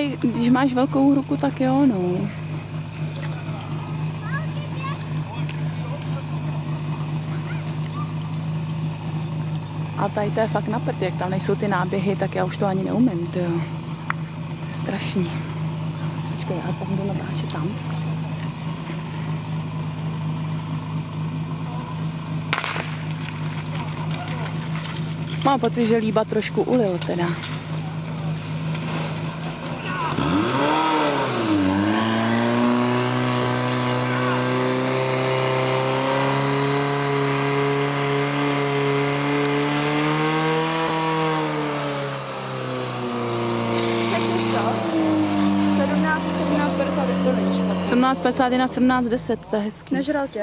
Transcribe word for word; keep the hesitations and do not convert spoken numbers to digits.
tady, když máš velkou ruku, tak jo, no. A tady to je fakt na prd, jak tam nejsou ty náběhy, tak já už to ani neumím, tyjo. To je strašný. Počkej, já tam jdu natáčet tam. Mám pocit, že Líba trošku ulil teda. sedmnáct padesát jedna, sedmnáct padesát jedna, sedmnáct deset, to je hezký. Nežral tě.